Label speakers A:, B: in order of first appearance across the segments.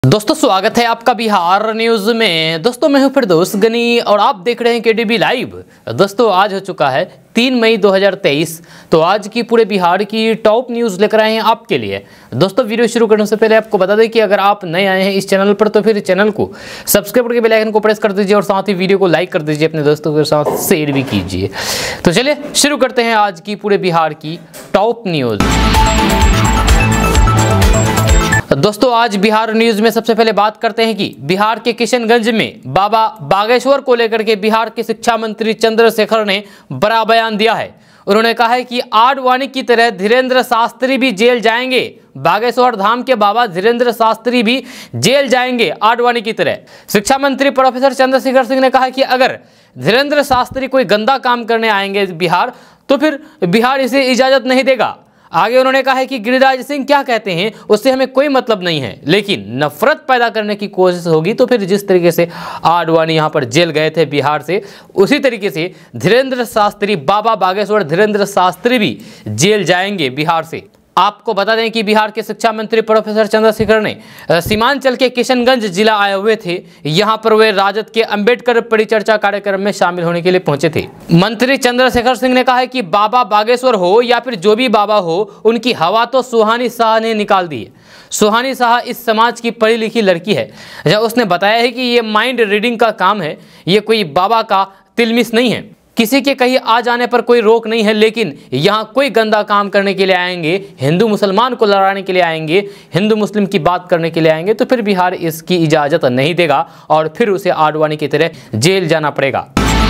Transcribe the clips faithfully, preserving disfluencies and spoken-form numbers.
A: दोस्तों स्वागत है आपका बिहार न्यूज में। दोस्तों मैं हूं फिरदौस गनी और आप देख रहे हैं केडीबी लाइव। दोस्तों आज हो चुका है तीन मई दो हज़ार तेईस। तो आज की पूरे बिहार की टॉप न्यूज़ लेकर आए हैं आपके लिए। दोस्तों वीडियो शुरू करने से पहले आपको बता दें कि अगर आप नए आए हैं इस चैनल पर तो फिर चैनल को सब्सक्राइब करके बेल आइकन को प्रेस कर दीजिए और साथ ही वीडियो को लाइक कर दीजिए, अपने दोस्तों के साथ शेयर भी कीजिए। तो चलिए शुरू करते हैं आज की पूरे बिहार की टॉप न्यूज़। दोस्तों आज बिहार न्यूज में सबसे पहले बात करते हैं कि बिहार के किशनगंज में बाबा बागेश्वर को लेकर के बिहार के शिक्षा मंत्री चंद्रशेखर ने बड़ा बयान दिया है। उन्होंने कहा है कि आडवाणी की तरह धीरेन्द्र शास्त्री भी जेल जाएंगे। बागेश्वर धाम के बाबा धीरेन्द्र शास्त्री भी जेल जाएंगे आडवाणी की तरह। शिक्षा मंत्री प्रोफेसर चंद्रशेखर सिंह ने कहा कि अगर धीरेन्द्र शास्त्री कोई गंदा काम करने आएंगे बिहार तो फिर बिहार इसे इजाजत नहीं देगा। आगे उन्होंने कहा है कि गिरिराज सिंह क्या कहते हैं उससे हमें कोई मतलब नहीं है, लेकिन नफरत पैदा करने की कोशिश होगी तो फिर जिस तरीके से आडवाणी यहां पर जेल गए थे बिहार से, उसी तरीके से धीरेन्द्र शास्त्री बाबा बागेश्वर धीरेन्द्र शास्त्री भी जेल जाएंगे बिहार से। आपको बता दें कि बिहार के शिक्षा मंत्री प्रोफेसर चंद्रशेखर ने सीमांचल के किशनगंज जिला आए हुए थे। यहां पर वे राजद के अंबेडकर परिचर्चा कार्यक्रम में शामिल होने के लिए पहुंचे थे। मंत्री चंद्रशेखर सिंह ने कहा है कि बाबा बागेश्वर हो या फिर जो भी बाबा हो, उनकी हवा तो सुहानी शाह ने निकाल दी है। सुहानी शाह इस समाज की पढ़ी लिखी लड़की है। जब उसने बताया है कि ये माइंड रीडिंग का काम है, ये कोई बाबा का तिलमिस नहीं है, किसी के कहीं आ जाने पर कोई रोक नहीं है, लेकिन यहाँ कोई गंदा काम करने के लिए आएंगे, हिंदू मुसलमान को लड़ाने के लिए आएंगे, हिंदू मुस्लिम की बात करने के लिए आएंगे तो फिर बिहार इसकी इजाज़त नहीं देगा और फिर उसे आडवाणी की तरह जेल जाना पड़ेगा।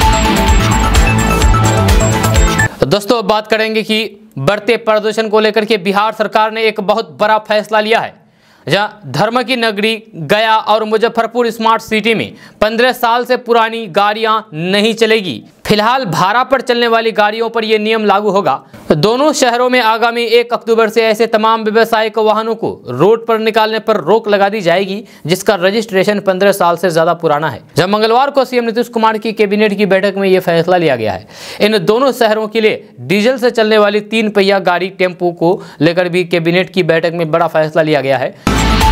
A: दोस्तों अब बात करेंगे कि बढ़ते प्रदूषण को लेकर के बिहार सरकार ने एक बहुत बड़ा फैसला लिया है। जहाँ धर्म की नगरी गया और मुजफ्फरपुर स्मार्ट सिटी में पंद्रह साल से पुरानी गाड़ियां नहीं चलेगी। फिलहाल भाड़ा पर चलने वाली गाड़ियों पर यह नियम लागू होगा। दोनों शहरों में आगामी एक अक्टूबर से ऐसे तमाम व्यावसायिक वाहनों को रोड पर निकालने पर रोक लगा दी जाएगी जिसका रजिस्ट्रेशन पंद्रह साल से ज्यादा पुराना है। जब मंगलवार को सीएम नीतीश कुमार की कैबिनेट की बैठक में यह फैसला लिया गया है। इन दोनों शहरों के लिए डीजल से चलने वाली तीन पहिया गाड़ी टेम्पो को लेकर भी कैबिनेट की बैठक में बड़ा फैसला लिया गया है।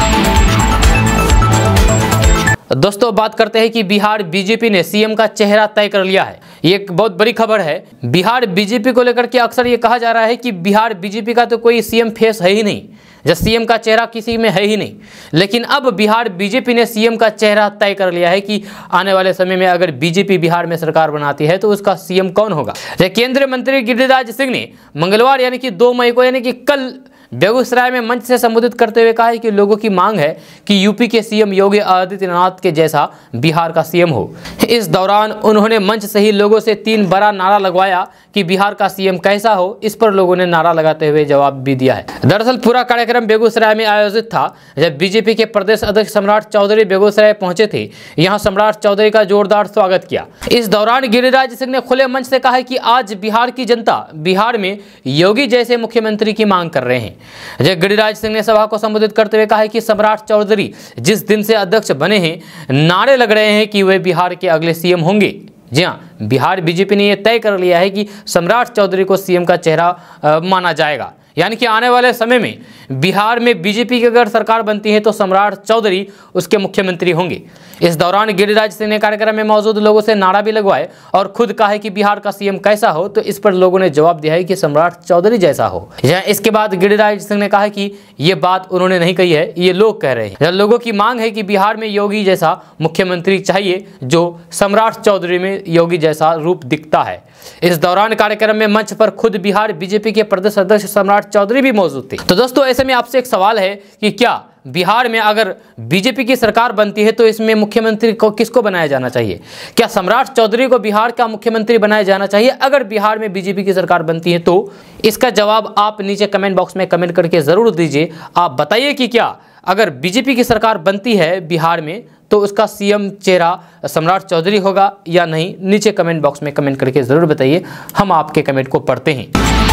A: दोस्तों बात करते हैं कि बिहार बीजेपी ने सीएम का चेहरा तय कर लिया है। ये एक बहुत बड़ी खबर है। बिहार बीजेपी को लेकर के अक्सर ये कहा जा रहा है कि बिहार बीजेपी का तो कोई सीएम फेस है ही नहीं, जब सीएम का चेहरा किसी में है ही नहीं, लेकिन अब बिहार बीजेपी ने सीएम का चेहरा तय कर लिया है कि आने वाले समय में अगर बीजेपी बिहार में सरकार बनाती है तो उसका सीएम कौन होगा। केंद्रीय मंत्री गिरिराज सिंह ने मंगलवार यानी कि दो मई को यानी कि कल बेगूसराय में मंच से संबोधित करते हुए कहा है कि लोगों की मांग है कि यूपी के सीएम योगी आदित्यनाथ के जैसा बिहार का सीएम हो। इस दौरान उन्होंने मंच से ही लोगों से तीन बड़ा नारा लगवाया कि बिहार का सीएम कैसा हो। इस पर लोगों ने नारा लगाते हुए जवाब भी दिया है। दरअसल पूरा कार्यक्रम बेगूसराय में आयोजित था। जब बीजेपी के प्रदेश अध्यक्ष सम्राट चौधरी बेगूसराय पहुंचे थे, यहाँ सम्राट चौधरी का जोरदार स्वागत किया। इस दौरान गिरिराज सिंह ने खुले मंच से कहा है कि आज बिहार की जनता बिहार में योगी जैसे मुख्यमंत्री की मांग कर रहे हैं। जब गिरिराज सिंह ने सभा को संबोधित करते हुए कहा कि सम्राट चौधरी जिस दिन से अध्यक्ष बने हैं, नारे लग रहे हैं कि वे बिहार के अगले सीएम होंगे। जी हाँ, बिहार बीजेपी ने यह तय कर लिया है कि सम्राट चौधरी को सीएम का चेहरा आ, माना जाएगा, यानी कि आने वाले समय में बिहार में बीजेपी की अगर सरकार बनती है तो सम्राट चौधरी उसके मुख्यमंत्री होंगे। इस दौरान गिरिराज सिंह ने कार्यक्रम में मौजूद लोगों से नारा भी लगवाए और खुद कहा है कि बिहार का सीएम कैसा हो, तो इस पर लोगों ने जवाब दिया है कि सम्राट चौधरी जैसा हो। इसके बाद गिरिराज सिंह ने कहा कि ये बात उन्होंने नहीं कही है, ये लोग कह रहे हैं। लोगों की मांग है कि बिहार में योगी जैसा मुख्यमंत्री चाहिए जो सम्राट चौधरी में योगी जैसा रूप दिखता है। इस दौरान कार्यक्रम में मंच पर खुद बिहार बीजेपी के प्रदेश अध्यक्ष सम्राट चौधरी भी मौजूद थे। तो दोस्तों ऐसे में आपसे एक सवाल है कि क्या बिहार में अगर बीजेपी की सरकार बनती है तो इसमें मुख्यमंत्री को किसको बनाया जाना चाहिए? क्या सम्राट चौधरी को बिहार का मुख्यमंत्री बनाया जाना चाहिए अगर बिहार में बीजेपी की सरकार बनती है? तो इसका जवाब आप नीचे कमेंट बॉक्स में कमेंट करके जरूर दीजिए। आप बताइए कि क्या अगर बीजेपी की सरकार बनती है बिहार में तो उसका सीएम चेहरा सम्राट चौधरी होगा या नहीं? नीचे कमेंट बॉक्स में कमेंट करके जरूर बताइए, हम आपके कमेंट को पढ़ते हैं।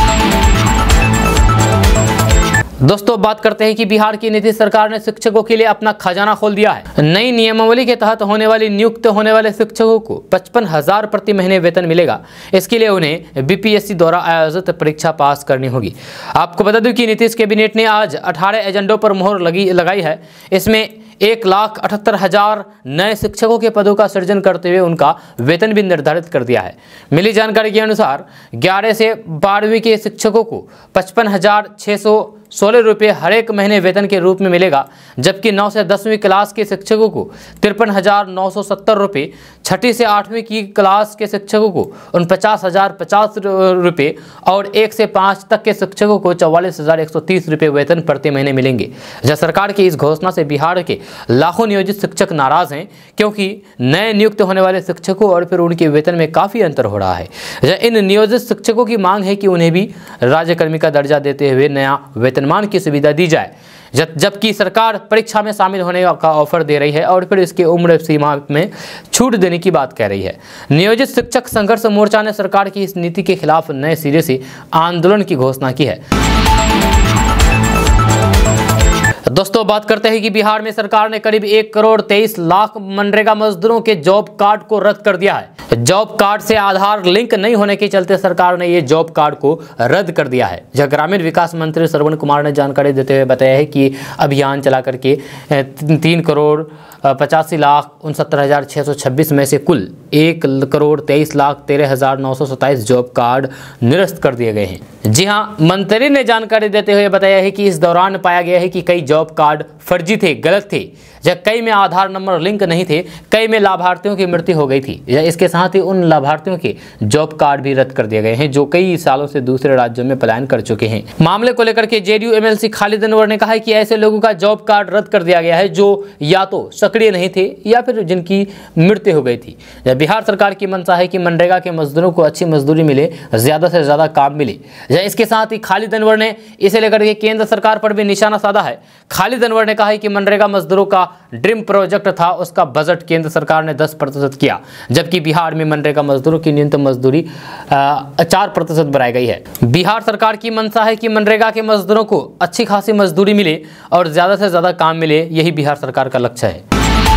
A: दोस्तों बात करते हैं कि बिहार की नीतीश सरकार ने शिक्षकों के लिए अपना खजाना खोल दिया है। नई नियमावली के तहत होने वाली नियुक्त होने वाले शिक्षकों को पचपन हजार प्रति महीने वेतन मिलेगा। इसके लिए उन्हें बीपीएससी द्वारा आयोजित परीक्षा पास करनी होगी। आपको बता दूं कि नीतीश कैबिनेट ने आज अठारह एजेंडों पर मोहर लगी लगाई है। इसमें एक लाख अठहत्तर हजार नए शिक्षकों के पदों का सृजन करते हुए उनका वेतन भी निर्धारित कर दिया है। मिली जानकारी के अनुसार ग्यारह से बारहवीं के शिक्षकों को पचपन हजार छः सौ सोलह रुपये हर एक महीने वेतन के रूप में मिलेगा, जबकि नौ से दसवीं क्लास के शिक्षकों को तिरपन हजार नौ सौ सत्तर रुपये, छठी से आठवीं की क्लास के शिक्षकों को उनपचास हजार पचास रुपये और एक से पाँच तक के शिक्षकों को चौवालीस हजार एक सौ तीस रुपये वेतन प्रति महीने मिलेंगे। जब सरकार की इस घोषणा से बिहार के लाखों नियोजित शिक्षक नाराज हैं, क्योंकि नए नियुक्त होने वाले शिक्षकों और फिर उनके वेतन में काफ़ी अंतर हो रहा है। इन नियोजित शिक्षकों की मांग है कि उन्हें भी राज्यकर्मी का दर्जा देते हुए नया वेतनमान की सुविधा दी जाए, जब जबकि सरकार परीक्षा में शामिल होने का ऑफर दे रही है और फिर इसके उम्र सीमा में छूट देने की बात कह रही है। नियोजित शिक्षक संघर्ष मोर्चा ने सरकार की इस नीति के खिलाफ नए सिरे से आंदोलन की घोषणा की है। दोस्तों बात करते हैं कि बिहार में सरकार ने करीब एक करोड़ तेईस लाख मनरेगा मजदूरों के जॉब कार्ड को रद्द कर दिया है। जॉब कार्ड से आधार लिंक नहीं होने के चलते सरकार ने ये जॉब कार्ड को रद्द कर दिया है। जब ग्रामीण विकास मंत्री श्रवण कुमार ने जानकारी देते हुए बताया है कि अभियान चला करके तीन करोड़ पचासी लाख उनसत्तर हजार छः सौ छब्बीस में से कुल एक करोड़ तेईस लाख तेरह हजार नौ सौ सत्ताईस जॉब कार्ड निरस्त कर दिए गए हैं। जी हाँ, मंत्री ने जानकारी देते हुए बताया है कि इस दौरान पाया गया है कि कई जॉब कार्ड फर्जी थे, गलत थे, जब कई में आधार नंबर लिंक नहीं थे, कई में लाभार्थियों की मृत्यु हो गई थी। इसके साथ ही उन लाभार्थियों के जॉब कार्ड भी रद्द कर दिए गए हैं जो कई सालों से दूसरे राज्यों में पलायन कर चुके हैं। मामले को लेकर के जेडीयू एमएलसी खालिद अनवर ने कहा है कि ऐसे लोगों का जॉब कार्ड रद्द कर दिया गया है जो या तो सक्रिय नहीं थे या फिर जिनकी मृत्यु हो गई थी। बिहार सरकार की मंशा है कि मनरेगा के मजदूरों को अच्छी मजदूरी मिले, ज्यादा से ज्यादा काम मिले। इसके साथ ही खालिद अनवर ने इसे लेकर के केंद्र सरकार पर भी निशाना साधा है। खालिद अनवर ने कहा है कि मनरेगा मजदूरों का ड्रीम प्रोजेक्ट था, उसका बजट केंद्र सरकार ने दस प्रतिशत किया, जबकि बिहार में मनरेगा मजदूरों की न्यूनतम मजदूरी चार प्रतिशत बढ़ाई गई है। बिहार सरकार की मंशा है कि मनरेगा के मजदूरों को अच्छी खासी मजदूरी मिले और ज्यादा से ज्यादा काम मिले, यही बिहार सरकार का लक्ष्य है।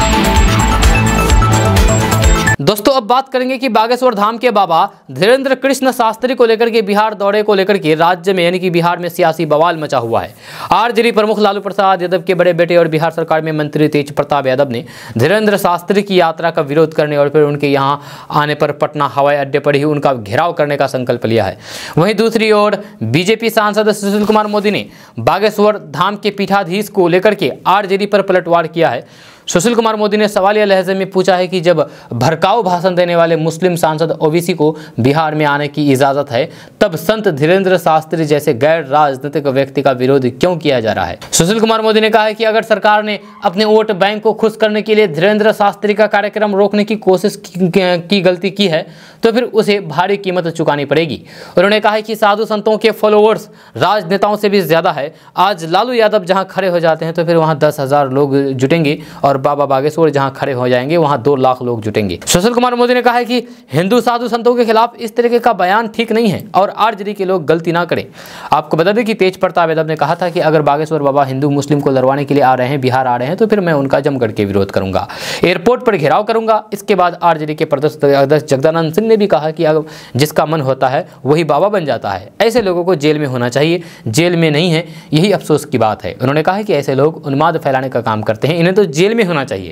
A: दोस्तों अब बात करेंगे कि बागेश्वर धाम के बाबा धीरेन्द्र कृष्ण शास्त्री को लेकर के बिहार दौरे को लेकर के राज्य में यानी कि बिहार में सियासी बवाल मचा हुआ है। आरजेडी प्रमुख लालू प्रसाद यादव के बड़े बेटे और बिहार सरकार में मंत्री तेज प्रताप यादव ने धीरेन्द्र शास्त्री की यात्रा का विरोध करने और फिर उनके यहां आने पर पटना हवाई अड्डे पर ही उनका घेराव करने का संकल्प लिया है। वहीं दूसरी ओर बीजेपी सांसद सुशील कुमार मोदी ने बागेश्वर धाम के पीठाधीश को लेकर के आरजेडी पर पलटवार किया है। सुशील कुमार मोदी ने सवालिया लहजे में पूछा है कि जब भड़काऊ भाषण देने वाले मुस्लिम सांसद ओबीसी को बिहार में आने की इजाजत है, तब संत धीरेन्द्र शास्त्री जैसे गैर राजनीतिक व्यक्ति का विरोध क्यों किया जा रहा है। सुशील कुमार मोदी ने कहा है कि अगर सरकार ने अपने वोट बैंक को खुश करने के लिए धीरेन्द्र शास्त्री का कार्यक्रम रोकने की कोशिश की, की गलती की है तो फिर उसे भारी कीमत चुकानी पड़ेगी। उन्होंने कहा है कि साधु संतों के फॉलोअर्स राजनेताओं से भी ज्यादा है। आज लालू यादव जहां खड़े हो जाते हैं तो फिर वहां दस हजार लोग जुटेंगे और बाबा बागेश्वर जहां खड़े हो जाएंगे वहां दो लाख लोग जुटेंगे। सुशील कुमार मोदी ने कहा है कि हिंदू साधु संतों के खिलाफ इस तरीके का बयान ठीक नहीं है और आरजेडी के लोग गलती ना करें। आपको बता दें कि तेज प्रताप यादव ने कहा था कि अगर बागेश्वर बाबा हिंदू मुस्लिम को लड़वाने के लिए आ रहे हैं, बिहार आ रहे हैं, तो फिर मैं उनका जमकर के विरोध करूंगा, एयरपोर्ट पर घेराव करूंगा। इसके बाद आरजेडी के प्रदेश अध्यक्ष जगदानंद सिंह ने भी कहा कि अगर जिसका मन होता है वही बाबा बन जाता है। ऐसे लोगों को जेल में होना चाहिए, जेल में नहीं है, यही अफसोस की बात है। उन्होंने कहा कि ऐसे लोग उन्माद फैलाने का काम करते हैं, इन्हें तो जेल में होना चाहिए।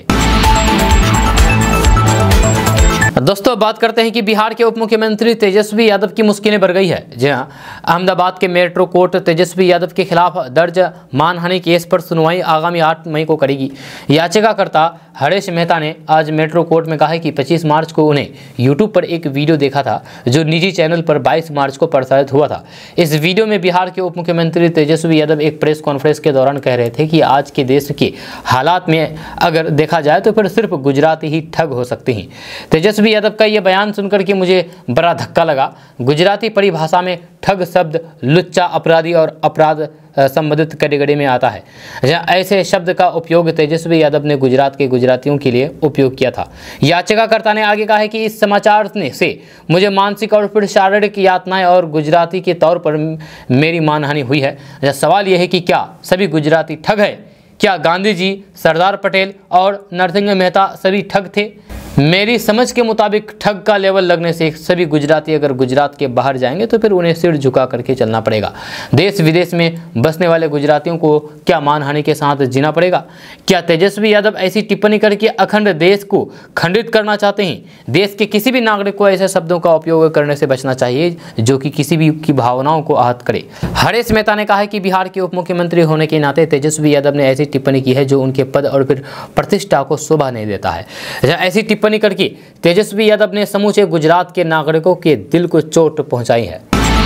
A: दोस्तों बात करते हैं कि बिहार के उप मुख्यमंत्री तेजस्वी यादव की मुश्किलें बढ़ गई है। जी हां, अहमदाबाद के मेट्रो कोर्ट तेजस्वी यादव के खिलाफ दर्ज मानहानि केस पर सुनवाई आगामी आठ मई को करेगी। याचिकाकर्ता हरेश मेहता ने आज मेट्रो कोर्ट में कहा है कि पच्चीस मार्च को उन्हें यूट्यूब पर एक वीडियो देखा था जो निजी चैनल पर बाईस मार्च को प्रसारित हुआ था। इस वीडियो में बिहार के उप मुख्यमंत्री तेजस्वी यादव एक प्रेस कॉन्फ्रेंस के दौरान कह रहे थे कि आज के देश के हालात में अगर देखा जाए तो फिर सिर्फ गुजराती ही ठग हो सकते हैं। तेजस्वी यादव का यह बयान सुनकर के मुझे बड़ा धक्का लगा। गुजराती परिभाषा में ठग शब्द लुच्चा, अपराधी और अपराध संबंधित कैटेगरी में आता है। ऐसे शब्द का उपयोग तेजस्वी यादव ने गुजरात के गुजरातियों के लिए उपयोग किया था। याचिकाकर्ता ने आगे कहा है कि इस समाचार ने से मुझे मानसिक और फिर शारीरिक यातनाएं और गुजराती के तौर पर मेरी मानहानि हुई है। सवाल यह है कि क्या सभी गुजराती ठग है? क्या गांधी जी, सरदार पटेल और नरसिंह मेहता सभी ठग थे? मेरी समझ के मुताबिक ठग का लेवल लगने से सभी गुजराती अगर गुजरात के बाहर जाएंगे तो फिर उन्हें सिर झुका करके चलना पड़ेगा। देश विदेश में बसने वाले गुजरातियों को क्या मानहानि के साथ जीना पड़ेगा? क्या तेजस्वी यादव ऐसी टिप्पणी करके अखंड देश को खंडित करना चाहते हैं? देश के किसी भी नागरिक को ऐसे शब्दों का उपयोग करने से बचना चाहिए जो कि किसी भी की भावनाओं को आहत करे। हरेश मेहता ने कहा है कि बिहार के उप मुख्यमंत्री होने के नाते तेजस्वी यादव ने ऐसी टिप्पणी की है जो उनके पद और फिर प्रतिष्ठा को शोभा नहीं देता है। ऐसी टिप्पणी करके तेजस्वी यादव ने समूचे गुजरात के नागरिकों के दिल को चोट पहुंचाई है।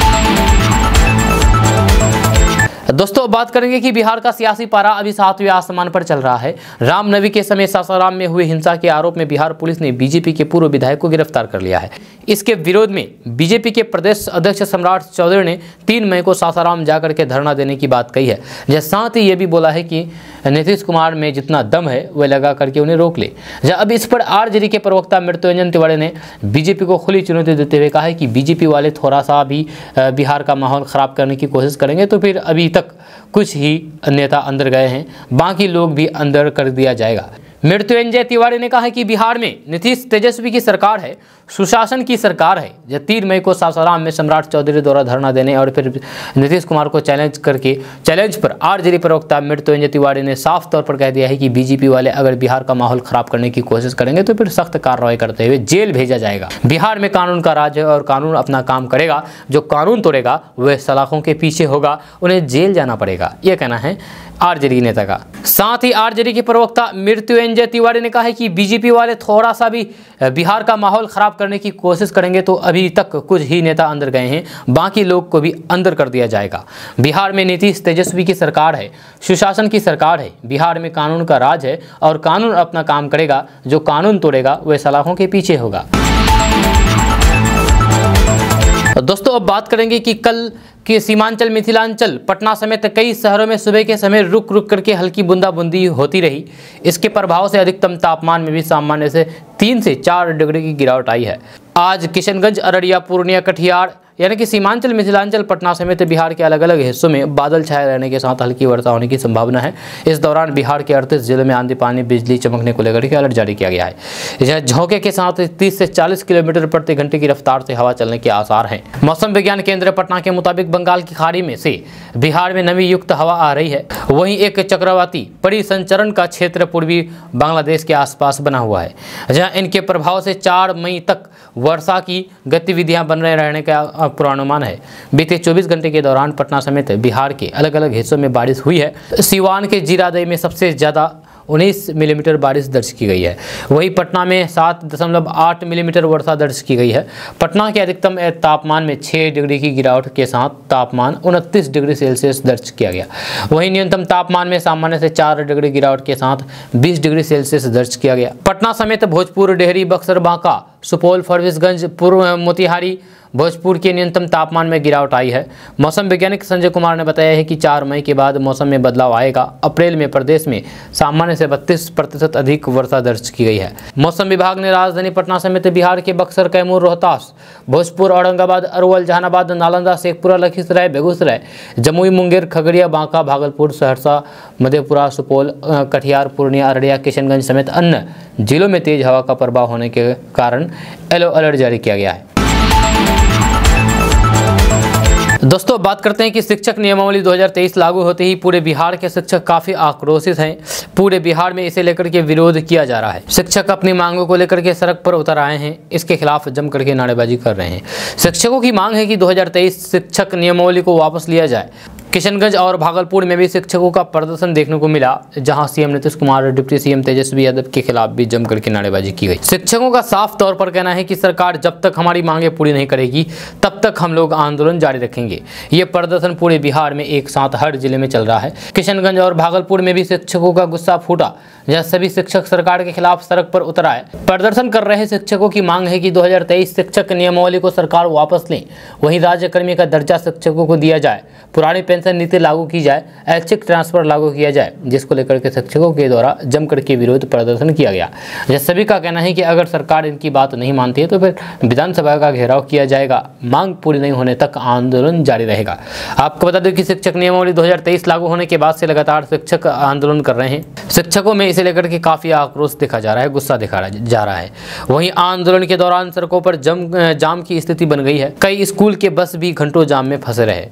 A: दोस्तों बात करेंगे कि बिहार का सियासी पारा अभी सातवें आसमान पर चल रहा है। रामनवमी के समय सासाराम में हुए हिंसा के आरोप में बिहार पुलिस ने बीजेपी के पूर्व विधायक को गिरफ्तार कर लिया है। इसके विरोध में बीजेपी के प्रदेश अध्यक्ष सम्राट चौधरी ने तीन मई को सासाराम जाकर के धरना देने की बात कही है। जहाँ साथ ही ये भी बोला है कि नीतीश कुमार में जितना दम है वह लगा करके उन्हें रोक ले। जहाँ अब इस पर आरजेडी के प्रवक्ता मृत्युंजय तिवारी ने बीजेपी को खुली चुनौती देते हुए कहा है कि बीजेपी वाले थोड़ा सा भी बिहार का माहौल खराब करने की कोशिश करेंगे तो फिर अभी तक कुछ ही नेता अंदर गए हैं, बाकी लोग भी अंदर कर दिया जाएगा। मृत्युंजय तिवारी ने कहा है कि बिहार में नीतीश तेजस्वी की सरकार है, सुशासन की सरकार है। जब तीन मई को सासाराम में सम्राट चौधरी द्वारा धरना देने और फिर नीतीश कुमार को चैलेंज करके चैलेंज पर आरजेडी प्रवक्ता मृत्युंजय तिवारी ने साफ तौर पर कह दिया है कि बीजेपी वाले अगर बिहार का माहौल खराब करने की कोशिश करेंगे तो फिर सख्त कार्रवाई करते हुए जेल भेजा जाएगा। बिहार में कानून का राज है और कानून अपना काम करेगा। जो कानून तोड़ेगा वह सलाखों के पीछे होगा, उन्हें जेल जाना पड़ेगा। यह कहना है आरजेडी नेता का। साथ ही आरजेडी के प्रवक्ता मृत्युंजय तिवारी ने कहा है कि बीजेपी वाले थोड़ा सा भी बिहार का माहौल खराब करने की कोशिश करेंगे तो अभी तक कुछ ही नेता अंदर गए हैं, बाकी लोग को भी अंदर कर दिया जाएगा। बिहार में नीतीश तेजस्वी की सरकार है, सुशासन की सरकार है। बिहार में कानून का राज है और कानून अपना काम करेगा। जो कानून तोड़ेगा वह सलाखों के पीछे होगा। दोस्तों अब बात करेंगे कि कल कि सीमांचल, मिथिलांचल, पटना समेत कई शहरों में सुबह के समय रुक रुक करके हल्की बूंदाबूंदी होती रही। इसके प्रभाव से अधिकतम तापमान में भी सामान्य से तीन से चार डिग्री की गिरावट आई है। आज किशनगंज, अररिया, पूर्णिया, कटिहार यानी कि सीमांचल, मिथिलांचल, पटना समेत बिहार के अलग अलग हिस्सों में बादल छाए रहने के साथ हल्की वर्षा होने की संभावना है। इस दौरान बिहार के अड़तीस जिलों में आंधी, पानी, बिजली चमकने को लेकर के अलर्ट जारी किया गया है। यह झोंके के साथ तीस से चालीस किलोमीटर प्रति घंटे की रफ्तार से हवा चलने के आसार हैं। मौसम विज्ञान केंद्र पटना के मुताबिक बंगाल की खाड़ी में से बिहार में नमी युक्त हवा आ रही है। वहीं एक चक्रवाती परिसंचरण का क्षेत्र पूर्वी बांग्लादेश के आसपास बना हुआ है, जहां इनके प्रभाव से चार मई तक वर्षा की गतिविधियां बन रहे रहने का पूर्वानुमान है। बीते चौबीस घंटे के दौरान पटना समेत बिहार के अलग अलग हिस्सों में बारिश हुई है। सीवान के जीरादेई में सबसे ज्यादा उन्नीस मिलीमीटर बारिश दर्ज की गई है। वहीं पटना में सात दशमलव आठ मिलीमीटर वर्षा दर्ज की गई है। पटना के अधिकतम तापमान में छः डिग्री की गिरावट के साथ तापमान उनतीस डिग्री सेल्सियस दर्ज किया गया। वहीं न्यूनतम तापमान में सामान्य से चार डिग्री गिरावट के साथ बीस डिग्री सेल्सियस दर्ज किया गया। पटना समेत भोजपुर, डेहरी, बक्सर, बांका, सुपौल, फरबिसगंज, पूर्व मोतिहारी, भोजपुर के न्यूनतम तापमान में गिरावट आई है। मौसम वैज्ञानिक संजय कुमार ने बताया है कि चार मई के बाद मौसम में बदलाव आएगा। अप्रैल में प्रदेश में सामान्य से बत्तीस प्रतिशत अधिक वर्षा दर्ज की गई है। मौसम विभाग ने राजधानी पटना समेत बिहार के बक्सर, कैमूर, रोहतास, भोजपुर, औरंगाबाद, अरवल, जहानाबाद, नालंदा, शेखपुरा, लखीसराय, बेगूसराय, जमुई, मुंगेर, खगड़िया, बांका, भागलपुर, सहरसा, मधेपुरा, सुपौल, कटिहार, पूर्णिया, अररिया, किशनगंज समेत अन्य जिलों में तेज हवा का प्रभाव होने के कारण येलो अलर्ट जारी किया गया है। दोस्तों बात करते हैं कि शिक्षक नियमावली दो हज़ार तेईस लागू होते ही पूरे बिहार के शिक्षक काफी आक्रोशित हैं। पूरे बिहार में इसे लेकर के विरोध किया जा रहा है। शिक्षक अपनी मांगों को लेकर के सड़क पर उतर आए हैं। इसके खिलाफ जम करके नारेबाजी कर रहे हैं। शिक्षकों की मांग है कि दो हज़ार तेईस शिक्षक नियमावली को वापस लिया जाए। किशनगंज और भागलपुर में भी शिक्षकों का प्रदर्शन देखने को मिला, जहां सीएम नीतीश कुमार और डिप्टी सीएम तेजस्वी यादव के खिलाफ भी जम करके नारेबाजी की गई। शिक्षकों का साफ तौर पर कहना है कि सरकार जब तक हमारी मांगे पूरी नहीं करेगी तब तक हम लोग आंदोलन जारी रखेंगे। ये प्रदर्शन पूरे बिहार में एक साथ हर जिले में चल रहा है। किशनगंज और भागलपुर में भी शिक्षकों का गुस्सा फूटा, जहां सभी शिक्षक सरकार के खिलाफ सड़क पर उतर आए। प्रदर्शन कर रहे शिक्षकों की मांग है कि दो हज़ार तेईस शिक्षक नियमावली को सरकार वापस लें। वहीं राज्यकर्मी का दर्जा शिक्षकों को दिया जाए। पुरानी पेंशन पेंशन नीति लागू की जाए, ऐच्छिक ट्रांसफर लागू किया जाए, जिसको लेकर के शिक्षकों के द्वारा जमकर के विरोध प्रदर्शन किया गया। यह सभी का कहना है कि अगर सरकार इनकी बात नहीं मानती है तो फिर विधानसभा का घेराव किया जाएगा। मांग पूरी नहीं होने तक आंदोलन जारी रहेगा। आपको बता दें कि शिक्षक नियमावली दो हज़ार तेईस लागू होने के बाद से लगातार शिक्षक आंदोलन कर रहे हैं। शिक्षकों में इसे लेकर के काफी आक्रोश देखा जा रहा है, गुस्सा देखा जा रहा है। वहीं आंदोलन के दौरान सड़कों पर जम जाम की स्थिति बन गई है। कई स्कूल के बस भी घंटों जाम में फंसे रहे।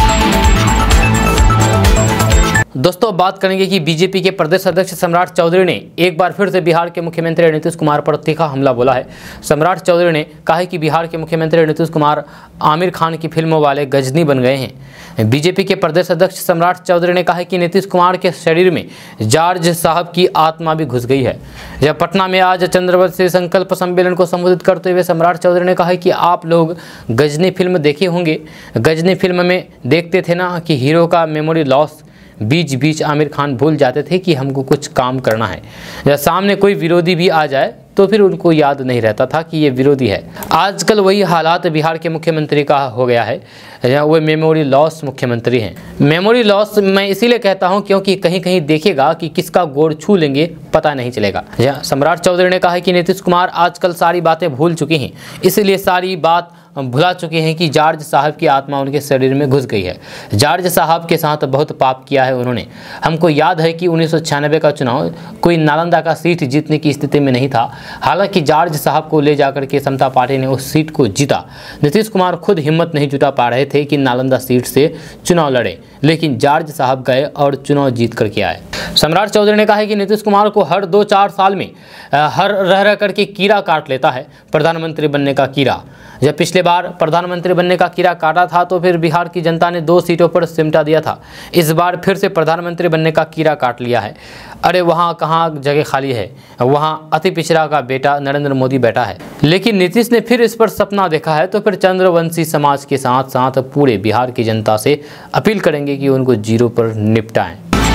A: दोस्तों बात करेंगे कि बीजेपी के प्रदेश अध्यक्ष सम्राट चौधरी ने एक बार फिर से बिहार के मुख्यमंत्री नीतीश कुमार पर तीखा हमला बोला है। सम्राट चौधरी ने कहा है कि बिहार के मुख्यमंत्री नीतीश कुमार आमिर खान की फिल्मों वाले गजनी बन गए हैं। बीजेपी के प्रदेश अध्यक्ष सम्राट चौधरी ने कहा है कि नीतीश कुमार के शरीर में जॉर्ज साहब की आत्मा भी घुस गई है। जब पटना में आज चंद्रवंशी संकल्प सम्मेलन को संबोधित करते हुए सम्राट चौधरी ने कहा है कि आप लोग गजनी फिल्म देखे होंगे। गजनी फिल्म में देखते थे ना कि हीरो का मेमोरी लॉस, बीच बीच आमिर खान भूल जाते थे कि हमको कुछ काम करना है। जब सामने कोई विरोधी भी आ जाए तो फिर उनको याद नहीं रहता था कि ये विरोधी है। आजकल वही हालात बिहार के मुख्यमंत्री का हो गया है। वो मेमोरी लॉस मुख्यमंत्री हैं। मेमोरी लॉस मैं इसीलिए कहता हूं क्योंकि कहीं कहीं देखेगा कि किसका गोड़ छू लेंगे पता नहीं चलेगा। सम्राट चौधरी ने कहा है कि नीतीश कुमार आजकल सारी बातें भूल चुके हैं, इसलिए सारी बात भुला चुके हैं कि जॉर्ज साहब की आत्मा उनके शरीर में घुस गई है। जॉर्ज साहब के साथ बहुत पाप किया है उन्होंने। हमको याद है कि उन्नीस सौ छियानवे का चुनाव कोई नालंदा का सीट जीतने की स्थिति में नहीं था। हालांकि जॉर्ज साहब को ले जाकर के समता पार्टी ने उस सीट को जीता। नीतीश कुमार खुद हिम्मत नहीं जुटा पा रहे थे कि नालंदा सीट से चुनाव लड़े, लेकिन जॉर्ज साहब गए और चुनाव जीत करके आए। सम्राट चौधरी ने कहा है कि नीतीश कुमार को हर दो चार साल में हर रह रह करके कीड़ा काट लेता है, प्रधानमंत्री बनने का कीड़ा। जब पिछले बार प्रधानमंत्री बनने का कीड़ा काटा था तो फिर बिहार की जनता ने दो सीटों पर सिमटा दिया था। इस बार फिर से प्रधानमंत्री बनने का कीड़ा काट लिया है। अरे वहाँ कहाँ जगह खाली है, वहाँ अति पिछड़ा का बेटा नरेंद्र मोदी बैठा है। लेकिन नीतीश ने फिर इस पर सपना देखा है तो फिर चंद्रवंशी समाज के साथ साथ पूरे बिहार की जनता से अपील करेंगे कि उनको जीरो पर निपटाएं।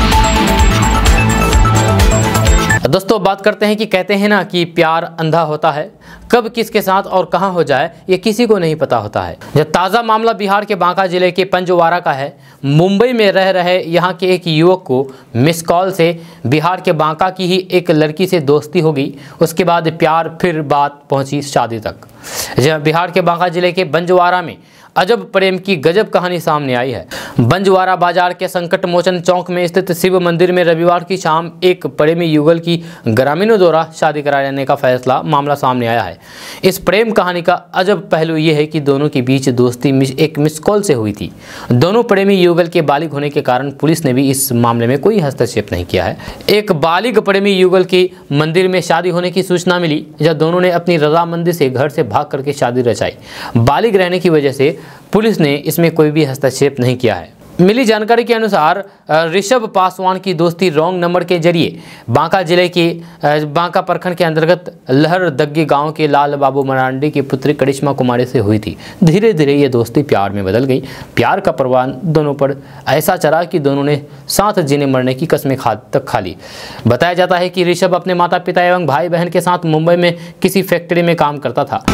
A: दोस्तों बात करते हैं कि कहते हैं ना कि प्यार अंधा होता है, कब किसके साथ और कहां हो जाए ये किसी को नहीं पता होता है। यह ताज़ा मामला बिहार के बांका जिले के पंजवारा का है। मुंबई में रह रहे यहां के एक युवक को मिस कॉल से बिहार के बांका की ही एक लड़की से दोस्ती हो गई। उसके बाद प्यार, फिर बात पहुंची शादी तक। जब बिहार के बांका जिले के बंजवारा में अजब प्रेम की गजब कहानी सामने आई है। बंजवारा बाजार के संकट मोचन चौक में स्थित शिव मंदिर में रविवार की शाम एक प्रेमी युगल की ग्रामीणों द्वारा शादी कराने का फैसला मामला सामने आया है। इस प्रेम कहानी का अजब पहलू ये है कि दोनों के बीच दोस्ती एक मिस कॉल से हुई थी। दोनों प्रेमी युगल के बालिग होने के कारण पुलिस ने भी इस मामले में कोई हस्तक्षेप नहीं किया है। एक बालिग प्रेमी युगल की मंदिर में शादी होने की सूचना मिली जब दोनों ने अपनी रजामंदी से घर से भाग करके शादी रचाई। बालिग रहने की वजह से पुलिस ने इसमें कोई भी हस्तक्षेप नहीं किया है। मिली जानकारी के अनुसार ऋषभ पासवान की दोस्ती रॉन्ग नंबर के जरिए बांका जिले के बांका प्रखंड के अंतर्गत लहरदग्गी गांव के लाल बाबू मरांडी की पुत्री करिश्मा कुमारी से हुई थी। धीरे धीरे ये दोस्ती प्यार में बदल गई। प्यार का परवान दोनों पर ऐसा चढ़ा कि दोनों ने साथ जीने मरने की कस्में खा तक खा ली। बताया जाता है कि ऋषभ अपने माता पिता एवं भाई बहन के साथ मुंबई में किसी फैक्ट्री में काम करता था।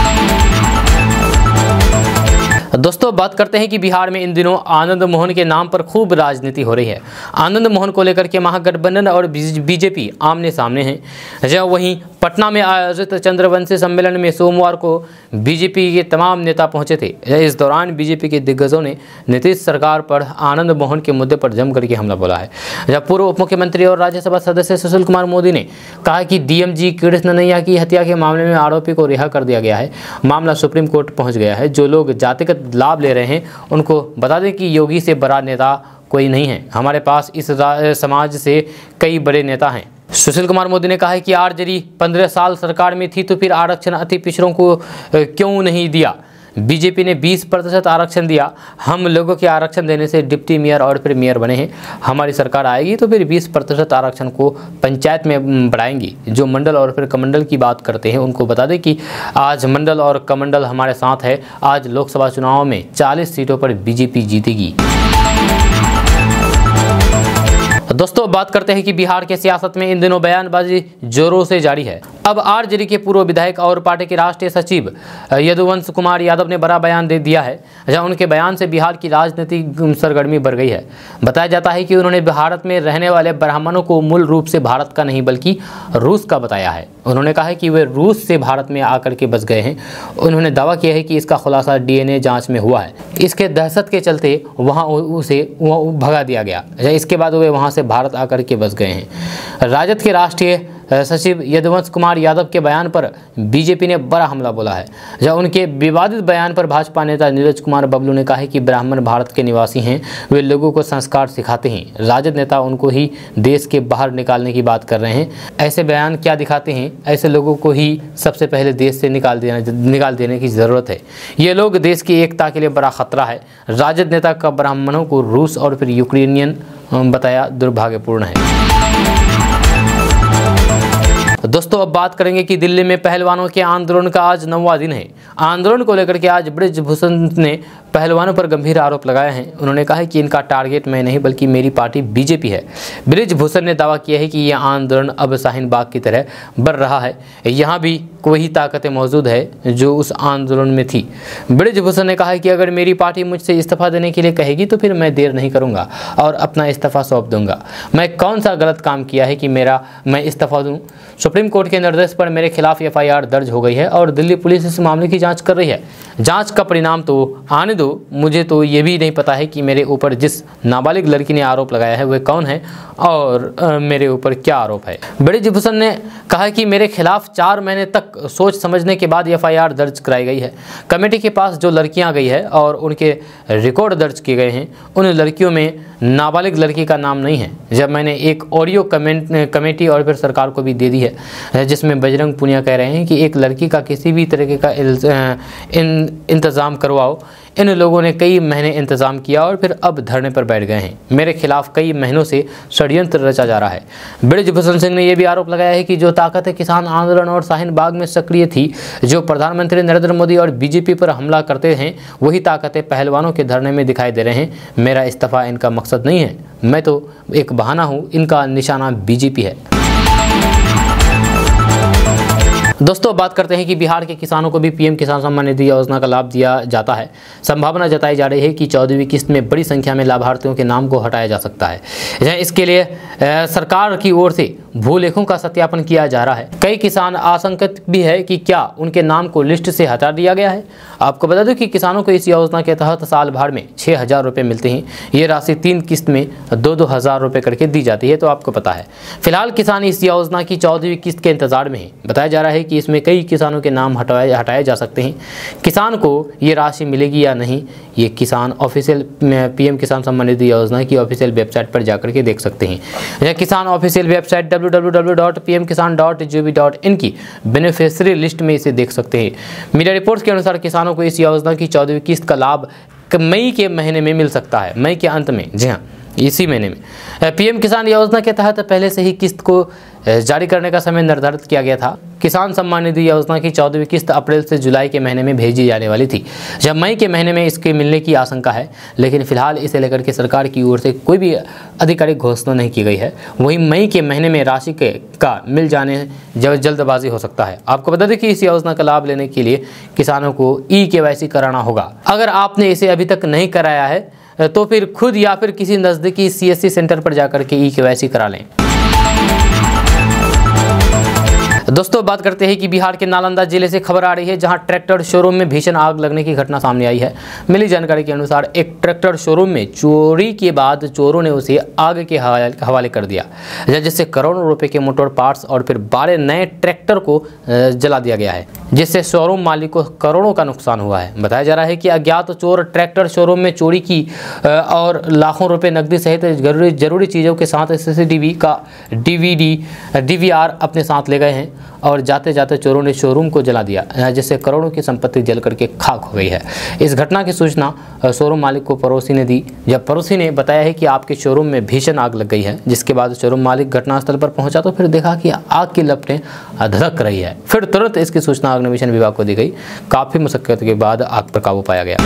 A: दोस्तों बात करते हैं कि बिहार में इन दिनों आनंद मोहन के नाम पर खूब राजनीति हो रही है। आनंद मोहन को लेकर के महागठबंधन और बीजेपी आमने सामने हैं। जब वहीं पटना में आयोजित चंद्रवंशी सम्मेलन में सोमवार को बीजेपी के तमाम नेता पहुंचे थे। इस दौरान बीजेपी के दिग्गजों ने नीतीश सरकार पर आनंद मोहन के मुद्दे पर जम करके हमला बोला है। जब पूर्व उप मुख्यमंत्री और राज्यसभा सदस्य सुशील कुमार मोदी ने कहा कि डीएमजी कृष्ण नैया की हत्या के मामले में आरोपी को रिहा कर दिया गया है। मामला सुप्रीम कोर्ट पहुंच गया है। जो लोग जातिगत लाभ ले रहे हैं उनको बता दें कि योगी से बड़ा नेता कोई नहीं है। हमारे पास इस समाज से कई बड़े नेता हैं। सुशील कुमार मोदी ने कहा है कि आरजेडी पंद्रह साल सरकार में थी तो फिर आरक्षण अति पिछड़ों को क्यों नहीं दिया। बीजेपी ने बीस प्रतिशत आरक्षण दिया। हम लोगों के आरक्षण देने से डिप्टी मेयर और फिर मेयर बने हैं। हमारी सरकार आएगी तो फिर बीस प्रतिशत आरक्षण को पंचायत में बढ़ाएंगी। जो मंडल और फिर कमंडल की बात करते हैं उनको बता दें कि आज मंडल और कमंडल हमारे साथ है। आज लोकसभा चुनाव में चालीस सीटों पर बीजेपी जीतेगी। दोस्तों बात करते हैं कि बिहार के सियासत में इन दिनों बयानबाजी जोरों से जारी है। अब आरजेडी के पूर्व विधायक और पार्टी के राष्ट्रीय सचिव यदुवंश कुमार यादव ने बड़ा बयान दे दिया है, जहां उनके बयान से बिहार की राजनीतिक सरगर्मी बढ़ गई है। बताया जाता है कि उन्होंने भारत में रहने वाले ब्राह्मणों को मूल रूप से भारत का नहीं बल्कि रूस का बताया है। उन्होंने कहा है कि वे रूस से भारत में आकर के बस गए हैं। उन्होंने दावा किया है कि इसका खुलासा डीएनए जांच में हुआ है। इसके दहशत के चलते वहां उसे भगा दिया गया, इसके बाद वे वहां से भारत आकर के बस गए हैं। राजद के राष्ट्रीय सचिव यदुवंश कुमार यादव के बयान पर बीजेपी ने बड़ा हमला बोला है। जहां उनके विवादित बयान पर भाजपा नेता नीरज कुमार बबलू ने कहा है कि ब्राह्मण भारत के निवासी हैं, वे लोगों को संस्कार सिखाते हैं। राजद नेता उनको ही देश के बाहर निकालने की बात कर रहे हैं। ऐसे बयान क्या दिखाते हैं? ऐसे लोगों को ही सबसे पहले देश से निकाल देना निकाल देने की ज़रूरत है। ये लोग देश की एकता के लिए बड़ा खतरा है। राजद नेता का ब्राह्मणों को रूस और फिर यूक्रेनियन बताया दुर्भाग्यपूर्ण है। दोस्तों अब बात करेंगे कि दिल्ली में पहलवानों के आंदोलन का आज नौवां दिन है। आंदोलन को लेकर के आज ब्रिजभूषण ने पहलवानों पर गंभीर आरोप लगाए हैं। उन्होंने कहा है कि इनका टारगेट मैं नहीं बल्कि मेरी पार्टी बीजेपी है। ब्रिजभूषण ने दावा किया है कि यह आंदोलन अब शाहीन बाग की तरह बढ़ रहा है। यहाँ भी वही ताकतें मौजूद है जो उस आंदोलन में थी। ब्रिजभूषण ने कहा है कि अगर मेरी पार्टी मुझसे इस्तीफा देने के लिए कहेगी तो फिर मैं देर नहीं करूँगा और अपना इस्तीफा सौंप दूंगा। मैं कौन सा गलत काम किया है कि मेरा मैं इस्तीफा दूँ? सुप्रीम कोर्ट के निर्देश पर मेरे खिलाफ एफ आई आर दर्ज हो गई है और दिल्ली पुलिस इस मामले की जांच कर रही है। जांच का परिणाम तो आने दो। मुझे तो ये भी नहीं पता है कि मेरे ऊपर जिस नाबालिग लड़की ने आरोप लगाया है वह कौन है और आ, मेरे ऊपर क्या आरोप है। ब्रिजभूषण ने कहा कि मेरे खिलाफ चार महीने तक सोच समझने के बाद एफ आई आर दर्ज कराई गई है। कमेटी के पास जो लड़कियां गई है और उनके रिकॉर्ड दर्ज किए गए हैं, उन लड़कियों में नाबालिग लड़की का नाम नहीं है। जब मैंने एक ऑडियो कमेंट कमेटी और फिर सरकार को भी दे दी है जिसमें बजरंग पुनिया कह रहे हैं कि एक लड़की का किसी भी तरीके का इन इंतज़ाम करवाओ। इन लोगों ने कई महीने इंतज़ाम किया और फिर अब धरने पर बैठ गए हैं। मेरे खिलाफ कई महीनों से षड्यंत्र रचा जा रहा है। ब्रिजभूषण सिंह ने यह भी आरोप लगाया है कि जो ताकतें किसान आंदोलन और शाहीन बाग में सक्रिय थी, जो प्रधानमंत्री नरेंद्र मोदी और बीजेपी पर हमला करते हैं, वही ताकतें पहलवानों के धरने में दिखाई दे रहे हैं। मेरा इस्तीफा इनका मकसद नहीं है, मैं तो एक बहाना हूँ। इनका निशाना बीजेपी है। दोस्तों बात करते हैं कि बिहार के किसानों को भी पीएम किसान सम्मान निधि योजना का लाभ दिया जाता है। संभावना जताई जा रही है कि चौदहवीं किस्त में बड़ी संख्या में लाभार्थियों के नाम को हटाया जा सकता है। इसके लिए सरकार की ओर से भूलेखों का सत्यापन किया जा रहा है। कई किसान आशंकित भी है कि क्या उनके नाम को लिस्ट से हटा दिया गया है। आपको बता दें कि किसानों को इस योजना के तहत साल भर में छः हज़ार रुपये मिलते हैं। ये राशि तीन किस्त में दो दो हज़ार रुपये करके दी जाती है, तो आपको पता है। फिलहाल किसान इस योजना की चौदहवीं किस्त के इंतजार में है। बताया जा रहा है कि इसमें कई किसानों के नाम हटाए हटाए जा सकते हैं। किसान को ये राशि मिलेगी या नहीं, ये किसान ऑफिशियल पीएम किसान सम्मान निधि योजना की ऑफिशियल वेबसाइट पर जाकर के देख सकते हैं। यह Kisan official website W W W dot P M Kisan dot G O V dot in की बेनिफिशियरी लिस्ट में इसे देख सकते हैं। मीडिया रिपोर्ट्स के अनुसार किसानों को इस योजना की चौदहवीं किस्त का लाभ मई के महीने में मिल सकता है, मई के अंत में। जी हाँ, इसी महीने में। पीएम किसान योजना के तहत पहले से ही किस्त को जारी करने का समय निर्धारित किया गया था। किसान सम्मान निधि योजना की चौदहवीं किस्त अप्रैल से जुलाई के महीने में भेजी जाने वाली थी, जब मई के महीने में इसके मिलने की आशंका है। लेकिन फिलहाल इसे लेकर के सरकार की ओर से कोई भी आधिकारिक घोषणा नहीं की गई है। वहीं मई के महीने में राशि के का मिल जाने जब जल्दबाजी हो सकता है। आपको बता दें कि इस योजना का लाभ लेने के लिए किसानों को ई के वाई सी कराना होगा। अगर आपने इसे अभी तक नहीं कराया है तो फिर खुद या फिर किसी नज़दीकी सी एस सी सेंटर पर जाकर के ई के वाई सी करा लें। दोस्तों बात करते हैं कि बिहार के नालंदा जिले से खबर आ रही है, जहां ट्रैक्टर शोरूम में भीषण आग लगने की घटना सामने आई है। मिली जानकारी के अनुसार एक ट्रैक्टर शोरूम में चोरी के बाद चोरों ने उसे आग के हवाले कर दिया, जिससे करोड़ों रुपए के मोटर पार्ट्स और फिर बारह नए ट्रैक्टर को जला दिया गया है, जिससे शोरूम मालिक को करोड़ों का नुकसान हुआ है। बताया जा रहा है कि अज्ञात चोर ट्रैक्टर शोरूम में चोरी की और लाखों रुपए नकदी सहित जरूरी जरूरी चीज़ों के साथ सीसीटीवी का डीवीडी डीवीआर अपने साथ ले गए हैं और जाते जाते चोरों ने शोरूम को जला दिया, जिससे करोड़ों की संपत्ति जल करके खाक हो गई है। इस घटना की सूचना शोरूम मालिक को पड़ोसी ने दी, जब पड़ोसी ने बताया है कि आपके शोरूम में भीषण आग लग गई है। जिसके बाद शोरूम मालिक घटनास्थल पर पहुंचा तो फिर देखा कि आग की लपटें धधक रही है। फिर तुरंत इसकी सूचना अग्निशमन विभाग को दी गई। काफ़ी मुशक्कत के बाद आग पर काबू पाया गया।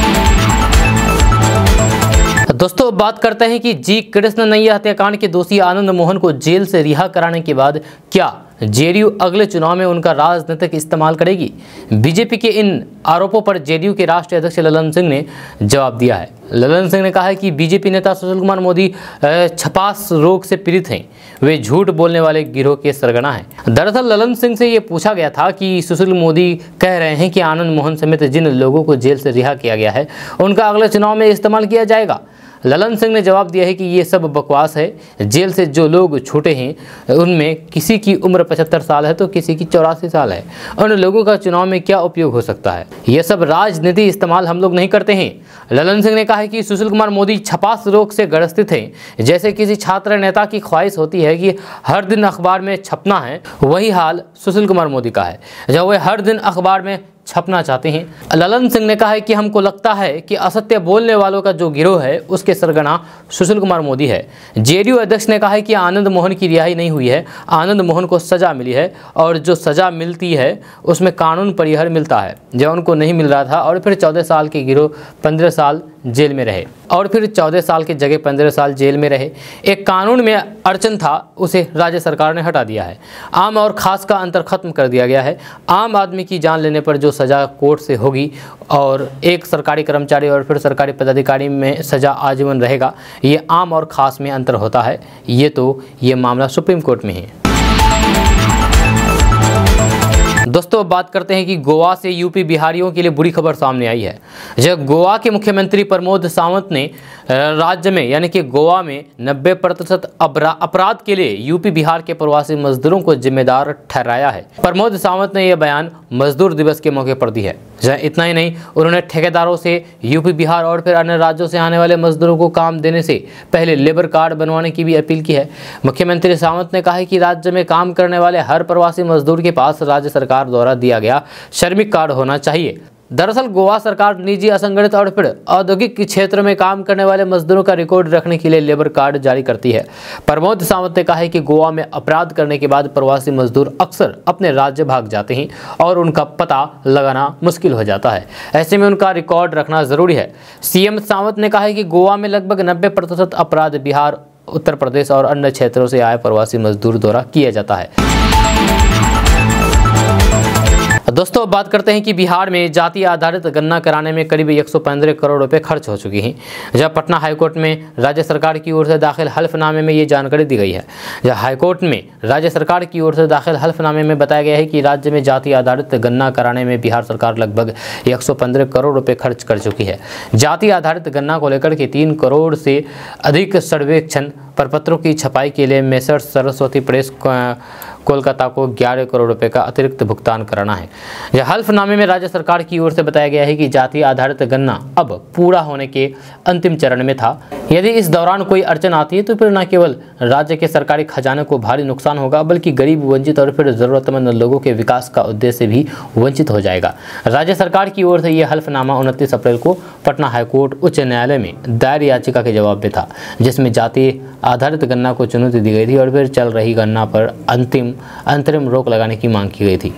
A: दोस्तों बात करते हैं कि जी कृष्ण नैया हत्याकांड के दोषी आनंद मोहन को जेल से रिहा कराने के बाद क्या जेडीयू अगले चुनाव में उनका राजनीतिक इस्तेमाल करेगी? बीजेपी के इन आरोपों पर जेडीयू के राष्ट्रीय अध्यक्ष ललन सिंह ने जवाब दिया है। ललन सिंह ने कहा है कि बीजेपी नेता सुशील कुमार मोदी छपास रोग से पीड़ित हैं, वे झूठ बोलने वाले गिरोह के सरगना हैं। दरअसल ललन सिंह से ये पूछा गया था कि सुशील मोदी कह रहे हैं कि आनंद मोहन समेत जिन लोगों को जेल से रिहा किया गया है उनका अगले चुनाव में इस्तेमाल किया जाएगा। ललन सिंह ने जवाब दिया है कि ये सब बकवास है। जेल से जो लोग छूटे हैं उनमें किसी की उम्र पचहत्तर साल है तो किसी की चौरासी साल है। उन लोगों का चुनाव में क्या उपयोग हो सकता है? ये सब राजनीति इस्तेमाल हम लोग नहीं करते हैं। ललन सिंह ने कहा है कि सुशील कुमार मोदी छपास रोग से ग्रसित हैं। जैसे किसी छात्र नेता की ख्वाहिश होती है कि हर दिन अखबार में छपना है, वही हाल सुशील कुमार मोदी का है, जब वे हर दिन अखबार में छपना चाहते हैं। ललन सिंह ने कहा है कि हमको लगता है कि असत्य बोलने वालों का जो गिरोह है उसके सरगना सुशील कुमार मोदी है। जेडीयू अध्यक्ष ने कहा है कि आनंद मोहन की रिहाई नहीं हुई है, आनंद मोहन को सजा मिली है और जो सजा मिलती है उसमें कानून परिहर मिलता है, जो उनको नहीं मिल रहा था। और फिर चौदह साल के गिरोह पंद्रह साल जेल में रहे और फिर चौदह साल की जगह पंद्रह साल जेल में रहे। एक कानून में अड़चन था, उसे राज्य सरकार ने हटा दिया है। आम और खास का अंतर खत्म कर दिया गया है। आम आदमी की जान लेने पर जो सज़ा कोर्ट से होगी और एक सरकारी कर्मचारी और फिर सरकारी पदाधिकारी में सज़ा आजीवन रहेगा, ये आम और खास में अंतर होता है। ये तो ये मामला सुप्रीम कोर्ट में है। दोस्तों बात करते हैं कि गोवा से यूपी बिहारियों के लिए बुरी खबर सामने आई है। जब गोवा के मुख्यमंत्री प्रमोद सावंत ने राज्य में यानी कि गोवा में नब्बे प्रतिशत अपराध के लिए यूपी बिहार के प्रवासी मजदूरों को जिम्मेदार ठहराया है। प्रमोद सावंत ने यह बयान मजदूर दिवस के मौके पर दी है। जहाँ इतना ही नहीं, उन्होंने ठेकेदारों से यूपी बिहार और फिर अन्य राज्यों से आने वाले मजदूरों को काम देने से पहले लेबर कार्ड बनवाने की भी अपील की है। मुख्यमंत्री सावंत ने कहा है कि राज्य में काम करने वाले हर प्रवासी मजदूर के पास राज्य सरकार द्वारा दिया गया श्रमिक कार्ड होना चाहिए। दरअसल गोवा सरकार निजी, असंगठित और फिर औद्योगिक क्षेत्र में काम करने वाले मजदूरों का रिकॉर्ड रखने के लिए लेबर कार्ड जारी करती है। प्रमोद सावंत ने कहा है कि गोवा में अपराध करने के बाद प्रवासी मजदूर अक्सर अपने राज्य भाग जाते हैं और उनका पता लगाना मुश्किल हो जाता है। ऐसे में उनका रिकॉर्ड रखना जरूरी है। सीएम सावंत ने कहा है कि गोवा में लगभग नब्बे प्रतिशत अपराध बिहार, उत्तर प्रदेश और अन्य क्षेत्रों से आए प्रवासी मजदूर द्वारा किया जाता है। दोस्तों बात करते हैं कि बिहार में जाति आधारित गणना कराने में करीब एक सौ पंद्रह करोड़ रुपए खर्च हो चुकी हैं। जब पटना हाईकोर्ट में राज्य सरकार की ओर से दाखिल हल्फनामे में ये जानकारी दी गई है। जब हाईकोर्ट में राज्य सरकार की ओर से दाखिल हल्फनामे में बताया गया है कि राज्य में जाति आधारित गणना कराने में बिहार सरकार लगभग एक सौ पंद्रह करोड़ रुपए खर्च कर चुकी है। जाति आधारित गणना को लेकर के तीन करोड़ से अधिक सर्वेक्षण प्रपत्रों की छपाई के लिए मेसर्स सरस्वती प्रेस कोलकाता को ग्यारह करोड़ रुपए का अतिरिक्त भुगतान कराना है। यह हल्फनामे में राज्य सरकार की ओर से बताया गया है कि जाति आधारित गणना अब पूरा होने के अंतिम चरण में था। यदि इस दौरान कोई अड़चन आती है तो फिर न केवल राज्य के सरकारी खजाने को भारी नुकसान होगा, बल्कि गरीब, वंचित और फिर जरूरतमंद लोगों के विकास का उद्देश्य भी वंचित हो जाएगा। राज्य सरकार की ओर से यह हल्फनामा उनतीस अप्रैल को पटना हाईकोर्ट उच्च न्यायालय में दायर याचिका के जवाब में था, जिसमें जाति आधारित गणना को चुनौती दी गई थी और फिर चल रही गणना पर अंतिम अंतरिम रोक लगाने की मांग की गई थी।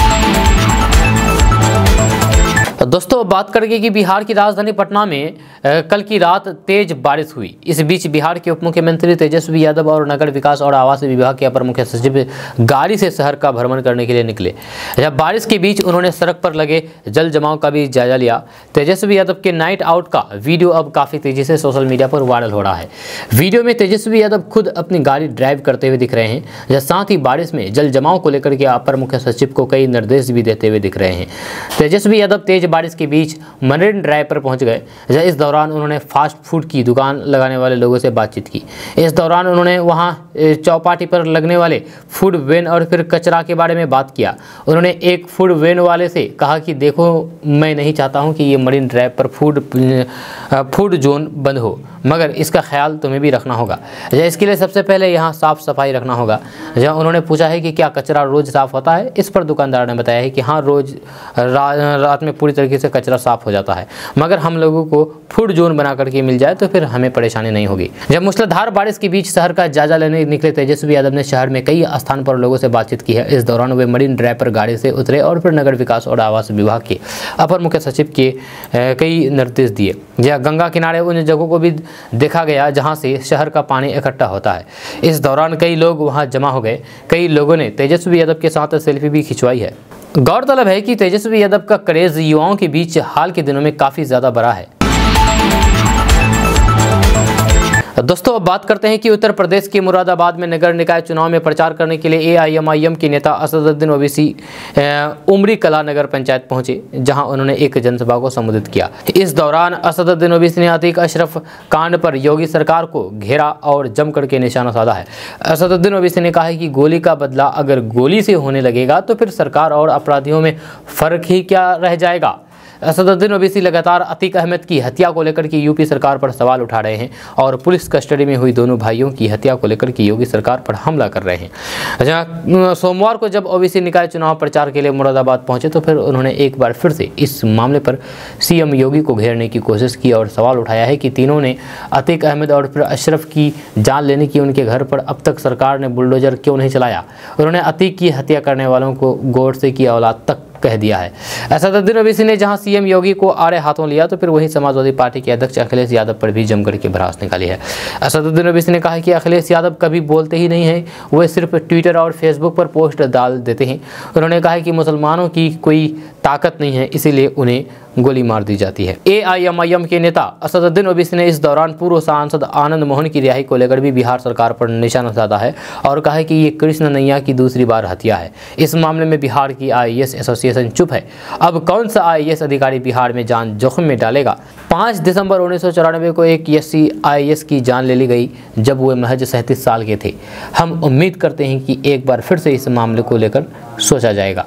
A: तो दोस्तों बात करेंगे कि बिहार की राजधानी पटना में कल की रात तेज बारिश हुई। इस बीच बिहार के उप मुख्यमंत्री तेजस्वी यादव और नगर विकास और आवास विभाग के अपर मुख्य सचिव गाड़ी से शहर का भ्रमण करने के लिए निकले। जब बारिश के बीच उन्होंने सड़क पर लगे जल जमाव का भी जायजा लिया। तेजस्वी यादव के नाइट आउट का वीडियो अब काफ़ी तेजी से सोशल मीडिया पर वायरल हो रहा है। वीडियो में तेजस्वी यादव खुद अपनी गाड़ी ड्राइव करते हुए दिख रहे हैं, या साथ ही बारिश में जल जमाव को लेकर के अपर मुख्य सचिव को कई निर्देश भी देते हुए दिख रहे हैं। तेजस्वी यादव तेज बारिश के बीच मरीन ड्राइव पर पहुंच गए। इस दौरान उन्होंने फास्ट फूड की दुकान लगाने वाले लोगों से बातचीत की। इस दौरान उन्होंने वहां चौपाटी पर लगने वाले फूड वैन और फिर कचरा के बारे में बात किया। उन्होंने एक फूड वैन वाले से कहा कि देखो, मैं नहीं चाहता हूं कि ये मरीन ड्राइव पर फूड फूड जोन बंद हो, मगर इसका ख्याल तुम्हें भी रखना होगा। इसके लिए सबसे पहले यहाँ साफ सफाई रखना होगा। जहाँ उन्होंने पूछा है कि क्या कचरा रोज साफ होता है, इस पर दुकानदार ने बताया है कि हाँ, रोज रा, रात में पूरी तरीके से कचरा साफ हो जाता है, मगर हम लोगों को फूड जोन बना करके मिल जाए तो फिर हमें परेशानी नहीं होगी। जब मूसलाधार बारिश के बीच शहर का जायजा लेने निकले तेजस्वी यादव ने शहर में कई स्थान पर लोगों से बातचीत की है। इस दौरान वे मरीन ड्राइव पर गाड़ी से उतरे और फिर नगर विकास और आवास विभाग के अपर मुख्य सचिव के कई निर्देश दिए। जहाँ गंगा किनारे उन जगहों को भी देखा गया जहां से शहर का पानी इकट्ठा होता है। इस दौरान कई लोग वहां जमा हो गए। कई लोगों ने तेजस्वी यादव के साथ सेल्फी भी खिंचवाई है। गौरतलब है कि तेजस्वी यादव का क्रेज युवाओं के बीच हाल के दिनों में काफी ज्यादा बढ़ा है। दोस्तों अब बात करते हैं कि उत्तर प्रदेश के मुरादाबाद में नगर निकाय चुनाव में प्रचार करने के लिए ए आई एम आई एम के नेता असदुद्दीन ओवैसी उमरी कला नगर पंचायत पहुंचे, जहां उन्होंने एक जनसभा को संबोधित किया। इस दौरान असदुद्दीन ओवैसी ने अतीक अशरफ कांड पर योगी सरकार को घेरा और जमकर के निशाना साधा है। असदुद्दीन ओवैसी ने कहा है कि गोली का बदला अगर गोली से होने लगेगा तो फिर सरकार और अपराधियों में फर्क ही क्या रह जाएगा। असदुद्दीन ओवैसी लगातार अतीक अहमद की हत्या को लेकर की यूपी सरकार पर सवाल उठा रहे हैं और पुलिस कस्टडी में हुई दोनों भाइयों की हत्या को लेकर की योगी सरकार पर हमला कर रहे हैं। जहां सोमवार को जब ओवैसी निकाय चुनाव प्रचार के लिए मुरादाबाद पहुंचे तो फिर उन्होंने एक बार फिर से इस मामले पर सीएम योगी को घेरने की कोशिश की और सवाल उठाया है कि तीनों ने अतीक अहमद और फिर अशरफ की जान लेने की उनके घर पर अब तक सरकार ने बुलडोजर क्यों नहीं चलाया। उन्होंने अतीक की हत्या करने वालों को गोडसे की औलाद तक कह दिया है। असदुद्दीन ओवैसी ने जहां सीएम योगी को आड़े हाथों लिया तो फिर वहीं समाजवादी पार्टी के अध्यक्ष अखिलेश यादव पर भी जमकर के भड़ास निकाली है। असदुद्दीन ओवैसी ने कहा कि अखिलेश यादव कभी बोलते ही नहीं हैं, वे सिर्फ ट्विटर और फेसबुक पर पोस्ट डाल देते हैं। उन्होंने कहा कि मुसलमानों की कोई ताकत नहीं है, इसीलिए उन्हें गोली मार दी जाती है। ए आई एम आई एम के नेता असदुद्दीन ओवैसी ने इस दौरान पूर्व सांसद आनंद मोहन की रिहाई को लेकर भी बिहार सरकार पर निशाना साधा है और कहा है कि ये कृष्ण नैया की दूसरी बार हत्या है। इस मामले में बिहार की आई ए एस एसोसिएशन चुप है। अब कौन सा आई ए एस अधिकारी बिहार में जान जोखिम में डालेगा। पाँच दिसंबर उन्नीस सौ चौरानवे को एक एससी आई ए एस की जान ले ली गई जब वे महज सैंतीस साल के थे। हम उम्मीद करते हैं कि एक बार फिर से इस मामले को लेकर सोचा जाएगा।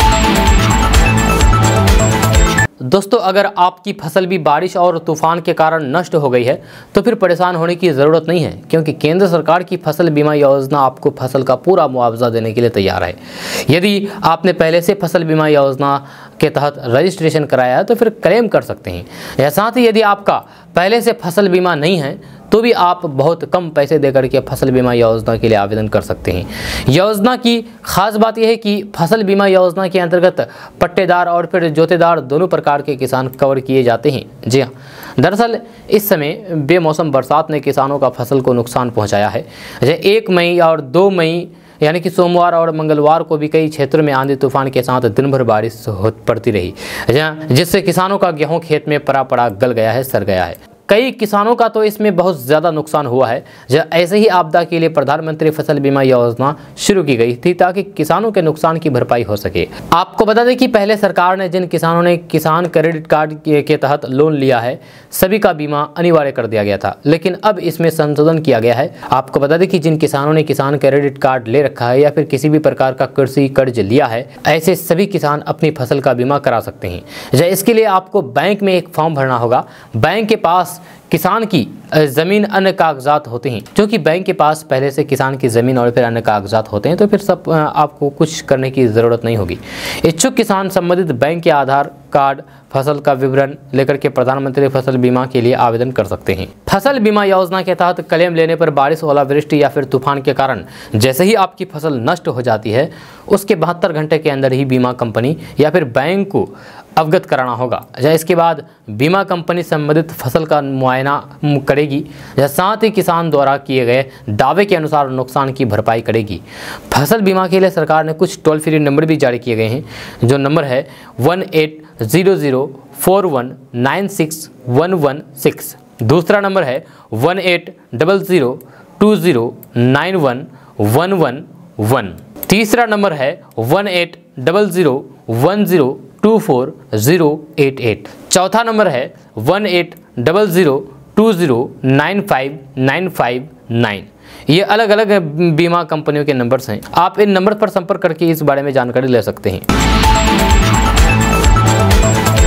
A: दोस्तों अगर आपकी फसल भी बारिश और तूफान के कारण नष्ट हो गई है तो फिर परेशान होने की ज़रूरत नहीं है, क्योंकि केंद्र सरकार की फसल बीमा योजना आपको फसल का पूरा मुआवजा देने के लिए तैयार है। यदि आपने पहले से फसल बीमा योजना के तहत रजिस्ट्रेशन कराया है तो फिर क्लेम कर सकते हैं। या साथ ही यदि आपका पहले से फसल बीमा नहीं है तो भी आप बहुत कम पैसे देकर के फसल बीमा योजना के लिए आवेदन कर सकते हैं। योजना की खास बात यह है कि फसल बीमा योजना के अंतर्गत पट्टेदार और फिर जोतेदार दोनों प्रकार के किसान कवर किए जाते हैं। जी हाँ, दरअसल इस समय बेमौसम बरसात ने किसानों का फसल को नुकसान पहुंचाया है। एक मई और दो मई यानी कि सोमवार और मंगलवार को भी कई क्षेत्रों में आंधी तूफान के साथ दिन भर बारिश पड़ती रही, जिससे किसानों का गेहूं खेत में पड़ा पड़ा गल गया है, सड़ गया है। कई किसानों का तो इसमें बहुत ज़्यादा नुकसान हुआ है। जब ऐसे ही आपदा के लिए प्रधानमंत्री फसल बीमा योजना शुरू की गई थी ताकि किसानों के नुकसान की भरपाई हो सके। आपको बता दें कि पहले सरकार ने जिन किसानों ने किसान क्रेडिट कार्ड के तहत लोन लिया है सभी का बीमा अनिवार्य कर दिया गया था, लेकिन अब इसमें संशोधन किया गया है। आपको बता दें कि जिन किसानों ने किसान क्रेडिट कार्ड ले रखा है या फिर किसी भी प्रकार का कृषि कर्ज लिया है, ऐसे सभी किसान अपनी फसल का बीमा करा सकते हैं। इसके लिए आपको बैंक में एक फॉर्म भरना होगा। बैंक के पास किसान की ज़मीन अन्य कागजात होते हैं, क्योंकि बैंक के पास पहले से किसान की ज़मीन और फिर अन्य कागजात होते हैं तो फिर सब आपको कुछ करने की ज़रूरत नहीं होगी। इच्छुक किसान संबंधित बैंक के आधार कार्ड, फसल का विवरण लेकर के प्रधानमंत्री फसल बीमा के लिए आवेदन कर सकते हैं। फसल बीमा योजना के तहत क्लेम लेने पर बारिश, ओलावृष्टि या फिर तूफान के कारण जैसे ही आपकी फसल नष्ट हो जाती है उसके बहत्तर घंटे के अंदर ही बीमा कंपनी या फिर बैंक को अवगत कराना होगा। इसके बाद बीमा कंपनी संबंधित फसल का मुआयना करेगी, साथ ही किसान द्वारा किए गए दावे के अनुसार नुकसान की भरपाई करेगी। फसल बीमा के लिए सरकार ने कुछ टोल फ्री नंबर भी जारी किए गए हैं, जो नंबर है one eight zero zero four one nine six one one six. दूसरा नंबर है one eight double zero two zero nine one one one one. तीसरा नंबर है one eight double zero one zero two four zero eight eight. चौथा number है one eight double zero two zero nine five nine five nine. ये अलग अलग बीमा कंपनियों के नंबर्स हैं। आप इन नंबर पर संपर्क करके इस बारे में जानकारी ले सकते हैं।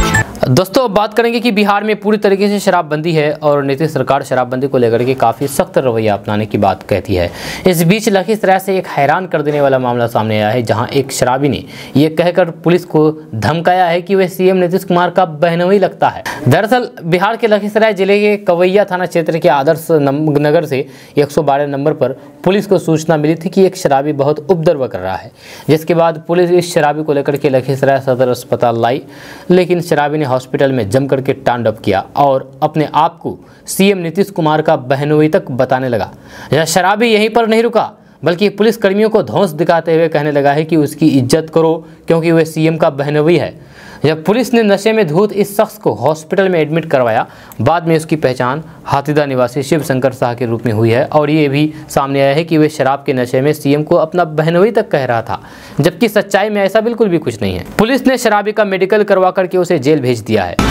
A: दोस्तों बात करेंगे कि बिहार में पूरी तरीके से शराबबंदी है और नीतीश सरकार शराबबंदी को लेकर के काफ़ी सख्त रवैया अपनाने की बात कहती है। इस बीच लखीसराय से एक हैरान कर देने वाला मामला सामने आया है, जहां एक शराबी ने ये कहकर पुलिस को धमकाया है कि वह सीएम नीतीश कुमार का बहनोई लगता है। दरअसल बिहार के लखीसराय जिले के कवैया थाना क्षेत्र के आदर्श नगर से एक सौ बारह नंबर पर पुलिस को सूचना मिली थी कि एक शराबी बहुत उपद्रव कर रहा है, जिसके बाद पुलिस इस शराबी को लेकर के लखीसराय सदर अस्पताल लाई, लेकिन शराबी ने हॉस्पिटल में जम करके तांडव किया और अपने आप को सीएम नीतीश कुमार का बहनोई तक बताने लगा। यह शराबी यहीं पर नहीं रुका, बल्कि पुलिस कर्मियों को धौंस दिखाते हुए कहने लगा है कि उसकी इज्जत करो क्योंकि वह सीएम का बहनोई है। जब पुलिस ने नशे में धूत इस शख्स को हॉस्पिटल में एडमिट करवाया, बाद में उसकी पहचान हाथीदा निवासी शिव शंकर शाह के रूप में हुई है और ये भी सामने आया है कि वह शराब के नशे में सीएम को अपना बहनोई तक कह रहा था, जबकि सच्चाई में ऐसा बिल्कुल भी कुछ नहीं है। पुलिस ने शराबी का मेडिकल करवा करके उसे जेल भेज दिया है।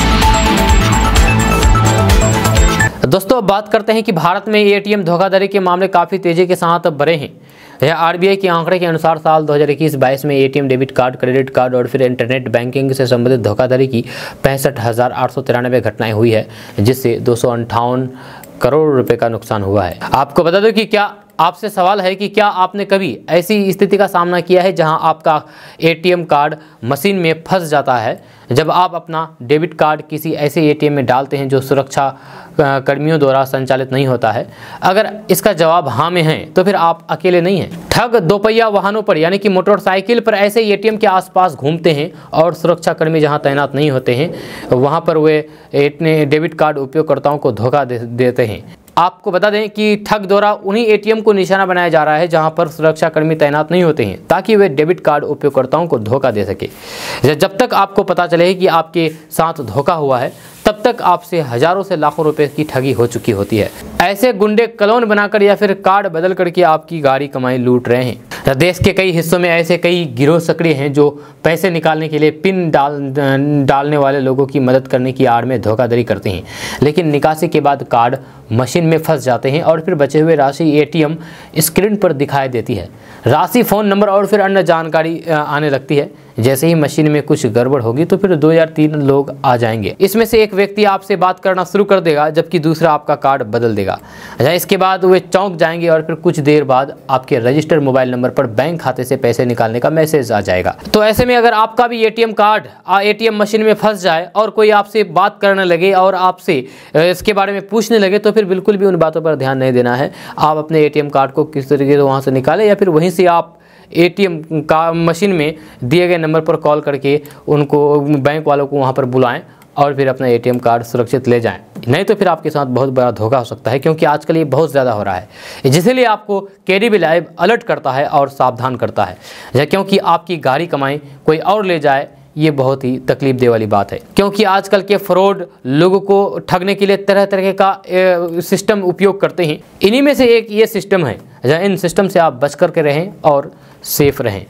A: दोस्तों अब बात करते हैं कि भारत में एटीएम धोखाधड़ी के मामले काफ़ी तेजी के साथ बढ़े हैं। यह आरबीआई के आंकड़े के अनुसार साल दो हज़ार इक्कीस बाईस में ATM, debit card, credit card और फिर इंटरनेट बैंकिंग से संबंधित धोखाधड़ी की पैंसठ हज़ार आठ सौ तिरानवे घटनाएं हुई है, जिससे दो सौ अंठावन करोड़ रुपए का नुकसान हुआ है। आपको बता दो कि क्या आपसे सवाल है कि क्या आपने कभी ऐसी स्थिति का सामना किया है जहां आपका एटीएम कार्ड मशीन में फंस जाता है जब आप अपना डेबिट कार्ड किसी ऐसे एटीएम में डालते हैं जो सुरक्षा कर्मियों द्वारा संचालित नहीं होता है? अगर इसका जवाब हाँ में है तो फिर आप अकेले नहीं हैं। ठग दोपहिया वाहनों पर यानी कि मोटरसाइकिल पर ऐसे एटीएम के आसपास घूमते हैं और सुरक्षा कर्मी जहां तैनात नहीं होते हैं वहां पर वे अपने डेबिट कार्ड उपयोगकर्ताओं को धोखा दे, देते हैं। आपको बता दें कि ठग द्वारा उन्हीं एटीएम को निशाना बनाया जा रहा है जहां पर सुरक्षा कर्मी तैनात नहीं होते हैं, ताकि वे डेबिट कार्ड उपयोगकर्ताओं को धोखा दे सके। जब तक आपको पता चले कि आपके साथ धोखा हुआ है, तब तक आपसे हजारों से लाखों रुपए की ठगी हो चुकी होती है। ऐसे गुंडे क्लोन बनाकर या फिर कार्ड बदल करके आपकी गाड़ी कमाई लूट रहे हैं। देश के कई हिस्सों में ऐसे कई गिरोह सक्रिय हैं जो पैसे निकालने के लिए पिन डाल डालने वाले लोगों की मदद करने की आड़ में धोखाधड़ी करते हैं, लेकिन निकासी के बाद कार्ड मशीन में फंस जाते हैं और फिर बचे हुए राशि एटीएम स्क्रीन पर दिखाई देती है। राशि, फ़ोन नंबर और फिर अन्य जानकारी आने लगती है। जैसे ही मशीन में कुछ गड़बड़ होगी तो फिर दो या तीन लोग आ जाएंगे। इसमें से एक व्यक्ति आपसे बात करना शुरू कर देगा जबकि दूसरा आपका कार्ड बदल देगा। इसके बाद वे चौंक जाएंगे और फिर कुछ देर बाद आपके रजिस्टर्ड मोबाइल नंबर पर बैंक खाते से पैसे निकालने का मैसेज आ जाएगा। तो ऐसे में अगर आपका भी एटीएम कार्ड एटीएम मशीन में फंस जाए और कोई आपसे बात करने लगे और आपसे इसके बारे में पूछने लगे तो फिर बिल्कुल भी उन बातों पर ध्यान नहीं देना है। आप अपने एटीएम कार्ड को किस तरीके से वहाँ से निकालें या फिर वहीं से आप एटीएम का मशीन में दिए गए नंबर पर कॉल करके उनको बैंक वालों को वहां पर बुलाएं और फिर अपना एटीएम कार्ड सुरक्षित ले जाएं। नहीं तो फिर आपके साथ बहुत बड़ा धोखा हो सकता है, क्योंकि आजकल ये बहुत ज़्यादा हो रहा है, जिसलिए आपको केडीबी लाइव अलर्ट करता है और सावधान करता है, क्योंकि आपकी गाड़ी कमाई कोई और ले जाए ये बहुत ही तकलीफ दे वाली बात है। क्योंकि आजकल के फ्रॉड लोगों को ठगने के लिए तरह तरह का सिस्टम उपयोग करते हैं। इन्हीं में से एक ये सिस्टम है, इन सिस्टम से आप बच करके रहें और सेफ रहें।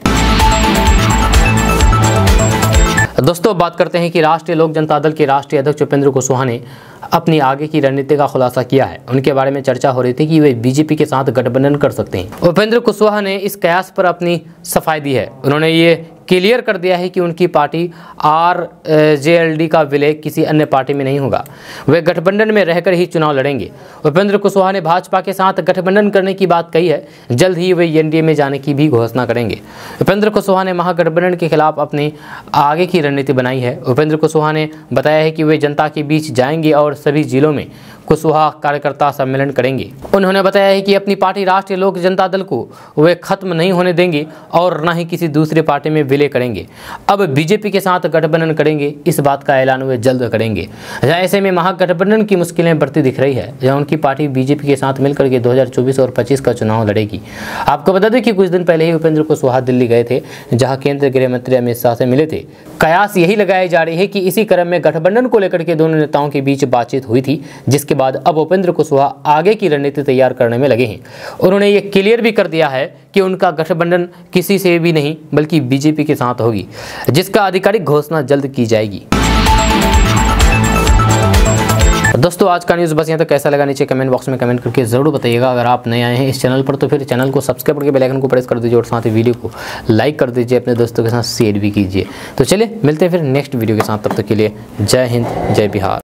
A: दोस्तों बात करते हैं कि राष्ट्रीय लोक जनता दल के राष्ट्रीय अध्यक्ष उपेंद्र कुशवाहा ने अपनी आगे की रणनीति का खुलासा किया है। उनके बारे में चर्चा हो रही थी कि वे बीजेपी के साथ गठबंधन कर सकते हैं। उपेंद्र कुशवाहा ने इस कयास पर अपनी सफाई दी है। उन्होंने ये क्लियर कर दिया है कि उनकी party R J L D का विलय किसी अन्य पार्टी में नहीं होगा, वे गठबंधन में रहकर ही चुनाव लड़ेंगे। उपेंद्र कुशवाहा ने भाजपा के साथ गठबंधन करने की बात कही है। जल्द ही वे एनडीए में जाने की भी घोषणा करेंगे। उपेंद्र कुशवाहा ने महागठबंधन के खिलाफ अपनी आगे की रणनीति बनाई है। उपेंद्र कुशवाहा ने बताया है कि वे जनता के बीच जाएंगे और सभी जिलों में कुशवाहा कार्यकर्ता सम्मेलन करेंगे। उन्होंने बताया है कि अपनी पार्टी राष्ट्रीय लोक जनता दल को वे खत्म नहीं होने देंगे और न ही किसी दूसरी पार्टी में विलय करेंगे। अब बीजेपी के साथ गठबंधन करेंगे, इस बात का ऐलान वे जल्द करेंगे। ऐसे में महागठबंधन की मुश्किलें बढ़ती दिख रही है, जहां उनकी पार्टी बीजेपी के साथ मिलकर के दो हज़ार चौबीस और पच्चीस का चुनाव लड़ेगी। आपको बता दें कि कुछ दिन पहले ही उपेंद्र कुशवाहा दिल्ली गए थे, जहाँ केंद्रीय गृह मंत्री अमित शाह से मिले थे। कयास यही लगाई जा रही है कि इसी क्रम में गठबंधन को लेकर के दोनों नेताओं के बीच बातचीत हुई थी, जिसके बाद अब उपेंद्र कुशवाहा आगे की रणनीति तैयार करने में लगे हैं। उन्होंने ये क्लियर भी कर दिया है कि उनका गठबंधन किसी से भी नहीं बल्कि बीजेपी के साथ होगी, जिसका आधिकारिक घोषणा जल्द की जाएगी। दोस्तों आज का न्यूज़ बस यहाँ तक। कैसा लगा नीचे कमेंट बॉक्स में कमेंट करके ज़रूर बताइएगा। अगर आप नए आए हैं इस चैनल पर तो फिर चैनल को सब्सक्राइब करके बेल आइकन को प्रेस कर दीजिए और साथ ही वीडियो को लाइक कर दीजिए, अपने दोस्तों के साथ शेयर भी कीजिए। तो चलिए मिलते हैं फिर नेक्स्ट वीडियो के साथ, तब तक के लिए जय हिंद जय बिहार।